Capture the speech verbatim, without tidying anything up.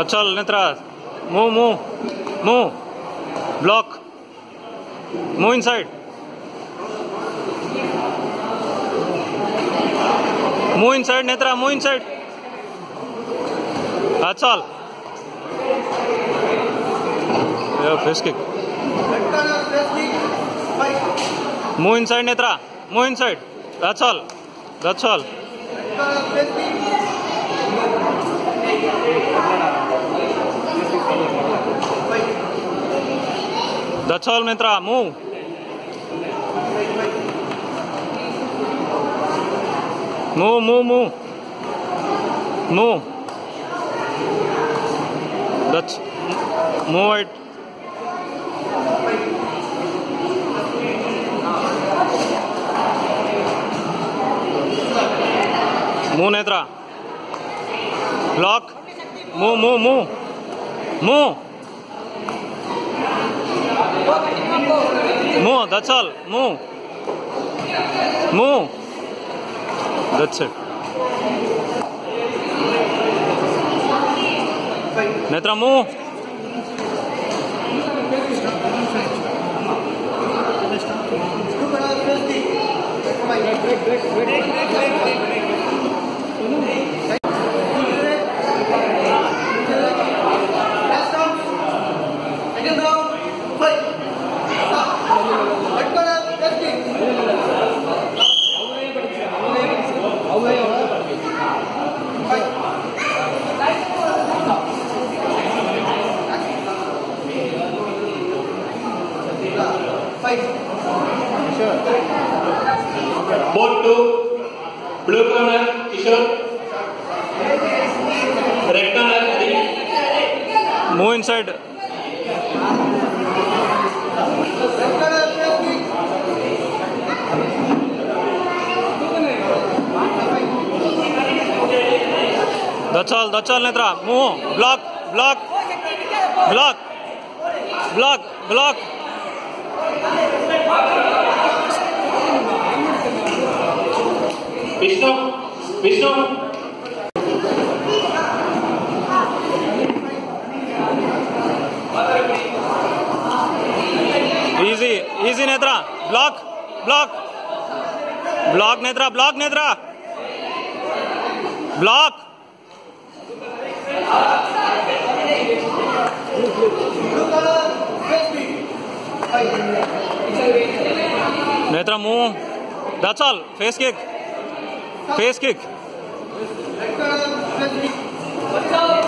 Dachal, Netra. Move, move. Move. Block. Move inside. Move inside, Netra. Move inside. That's all. Yeah, face kick. Move inside, Netra. Move inside. That's all. That's all. That's all, Netra. Move. Move, move, move. Move. That's move it. Move, Netra. Block. Move, move, move. Move. Move, that's all. Move. Move. That's it. Netra, move. Both two, blue corner, Kishore, red corner, Hari. Move inside. That's all, that's all, Netra. Move. Block, block, block, block, block. Vishnu, Vishnu. Easy, easy, Netra. Block, block, block, Netra. Block, Netra. Block. Netra, move. That's all. Face kick. Face kick.